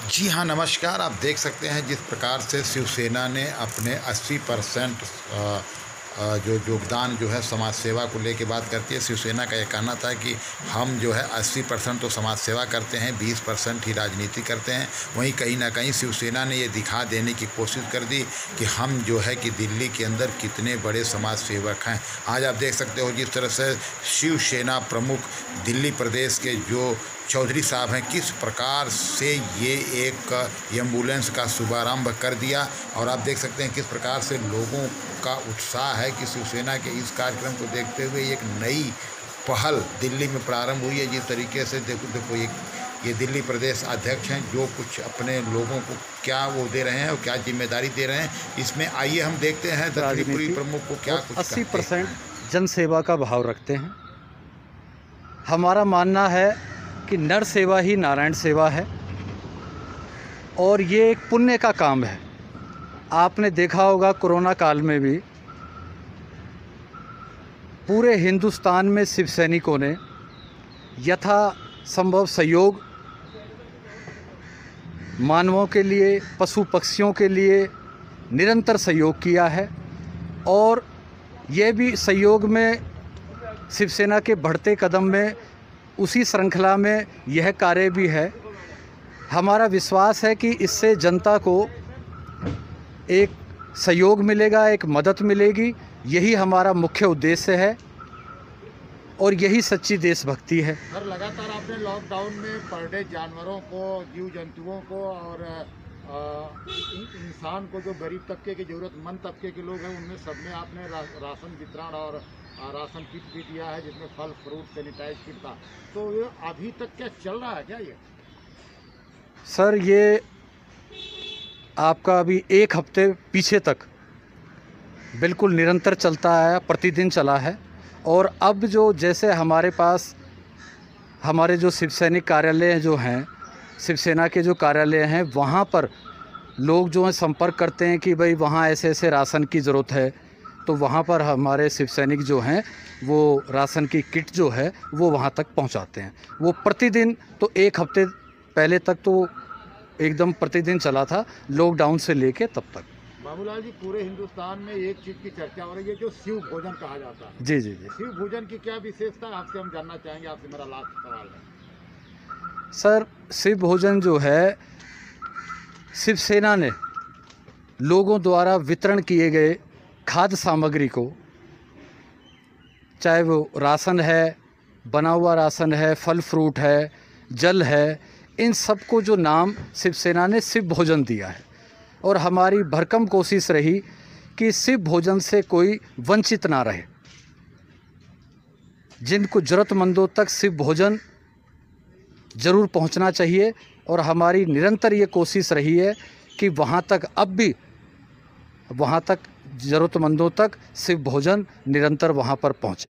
जी हाँ, नमस्कार। आप देख सकते हैं जिस प्रकार से शिवसेना ने अपने 80% जो योगदान जो है समाज सेवा को लेके बात करती है। शिवसेना का ये कहना था कि हम जो है 80% तो समाज सेवा करते हैं, 20% ही राजनीति करते हैं। वहीं कहीं ना कहीं शिवसेना ने ये दिखा देने की कोशिश कर दी कि हम जो है कि दिल्ली के अंदर कितने बड़े समाज सेवक हैं। आज आप देख सकते हो जिस तरह से शिवसेना प्रमुख दिल्ली प्रदेश के जो चौधरी साहब हैं, किस प्रकार से ये एक एम्बुलेंस का शुभारंभ कर दिया। और आप देख सकते हैं किस प्रकार से लोगों का उत्साह है कि शिवसेना के इस कार्यक्रम को देखते हुए एक नई पहल दिल्ली में प्रारंभ हुई है। जिस तरीके से देखो ये दिल्ली प्रदेश अध्यक्ष हैं जो कुछ अपने लोगों को क्या वो दे रहे हैं और क्या जिम्मेदारी दे रहे हैं, इसमें आइए हम देखते हैं त्रिपुरी प्रमुख को क्या कुछ 80% जन सेवा का भाव रखते हैं। हमारा मानना है कि नर सेवा ही नारायण सेवा है और ये एक पुण्य का काम है। आपने देखा होगा कोरोना काल में भी पूरे हिंदुस्तान में शिव सैनिकों ने यथा संभव सहयोग मानवों के लिए, पशु पक्षियों के लिए निरंतर सहयोग किया है। और ये भी सहयोग में शिवसेना के बढ़ते कदम में उसी श्रृंखला में यह कार्य भी है। हमारा विश्वास है कि इससे जनता को एक सहयोग मिलेगा, एक मदद मिलेगी। यही हमारा मुख्य उद्देश्य है और यही सच्ची देशभक्ति है। सर, लगातार आपने लॉकडाउन में पर डे जानवरों को, जीव जंतुओं को और इंसान को, जो गरीब तबके के, ज़रूरतमंद तबके के लोग हैं, उनमें सब में आपने राशन वितरण और राशन किट भी दिया है, जिसमें फल फ्रूट सैनिटाइज किट था। तो ये अभी तक क्या चल रहा है क्या ये? सर, ये आपका अभी एक हफ्ते पीछे तक बिल्कुल निरंतर चलता है, प्रतिदिन चला है। और अब जो जैसे हमारे पास हमारे जो शिव सैनिक कार्यालय जो हैं, शिवसेना के जो कार्यालय हैं, वहाँ पर लोग जो हैं संपर्क करते हैं कि भाई वहाँ ऐसे ऐसे राशन की ज़रूरत है, तो वहाँ पर हमारे शिव सैनिक जो हैं वो राशन की किट जो है वो वहाँ तक पहुँचाते हैं। वो प्रतिदिन, तो एक हफ्ते पहले तक तो एकदम प्रतिदिन चला था, लॉकडाउन से लेके तब तक। बाबूलाल जी, पूरे हिंदुस्तान में एक चीज़ की चर्चा हो रही है जो शिव भोजन कहा जाता है। जी जी जी। शिव भोजन की क्या विशेषता है, आपसे हम जानना चाहेंगे। आपसे मेरा लास्ट सवाल है। सर, शिव भोजन जो है शिवसेना ने लोगों द्वारा वितरण किए गए खाद्य सामग्री को, चाहे वो राशन है, बना हुआ राशन है, फल फ्रूट है, जल है, इन सब को जो नाम शिवसेना ने शिव भोजन दिया है। और हमारी भरकम कोशिश रही कि शिव भोजन से कोई वंचित ना रहे। जिनको ज़रूरतमंदों तक शिव भोजन ज़रूर पहुंचना चाहिए। और हमारी निरंतर ये कोशिश रही है कि वहाँ तक, अब भी वहाँ तक ज़रूरतमंदों तक शिव भोजन निरंतर वहाँ पर पहुँचे।